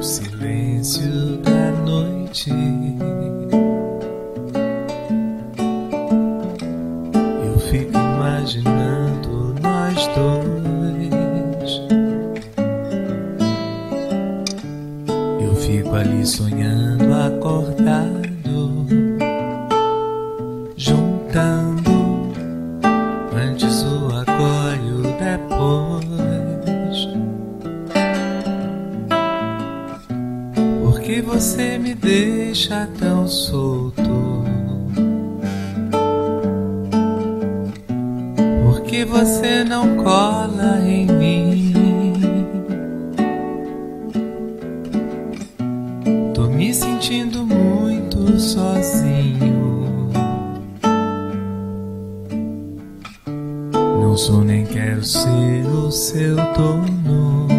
silêncio da noite, eu fico imaginando nós dois. Eu fico ali sonhando acordado, juntando antes o agora e o depois. Porque você me deixa tão solto? Porque você não cola em mim? Tô me sentindo muito sozinho. Não sou nem quero ser o seu dono.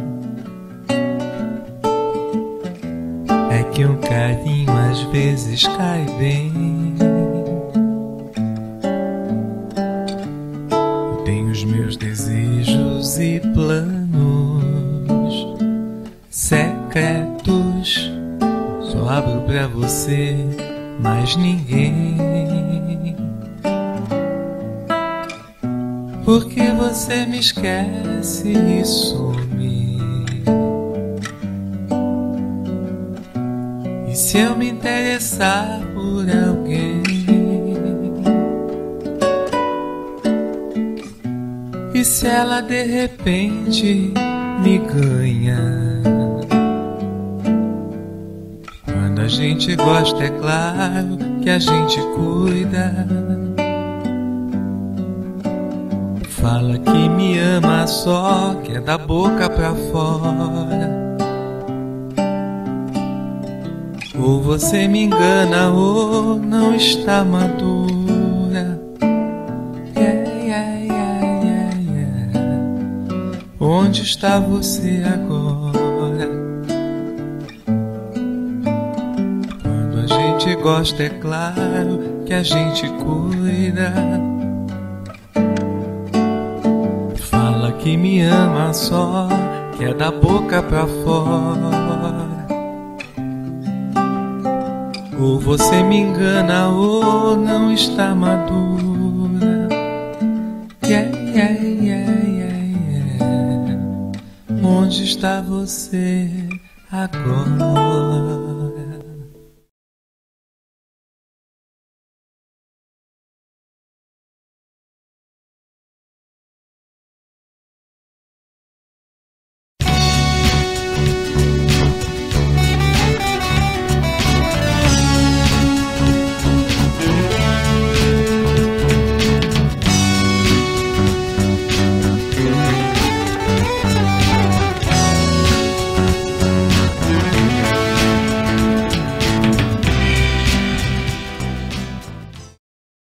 É que um carinho às vezes cai bem. Eu tenho os meus desejos e planos secretos. Só abro pra você, mais ninguém. Porque você me esquece e some. E se eu me interessar por alguém? E se ela de repente me ganha? Quando a gente gosta, é claro que a gente cuida. Fala que me ama só, que é da boca pra fora. Ou você me engana ou não está madura. Yeah, yeah, yeah, yeah, yeah. Onde está você agora? Quando a gente gosta, é claro que a gente cuida. Fala que me ama só, que é da boca pra fora. Ou você me engana ou não está madura. Yeah, yeah, yeah, yeah, yeah. Onde está você agora?